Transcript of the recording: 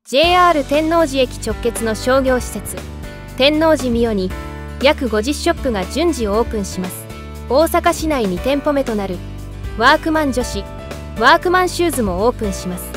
JR 天王寺駅直結の商業施設天王寺ミオに約50ショップが順次オープンします。大阪市内2店舗目となるワークマン女子ワークマンシューズもオープンします。